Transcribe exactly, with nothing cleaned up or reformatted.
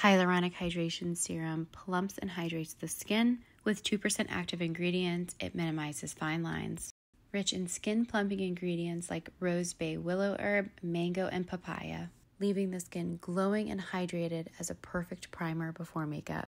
Hyaluronic Hydration Serum plumps and hydrates the skin. With two percent active ingredients, it minimizes fine lines. Rich in skin plumping ingredients like rose bay willow herb, mango, and papaya, leaving the skin glowing and hydrated as a perfect primer before makeup.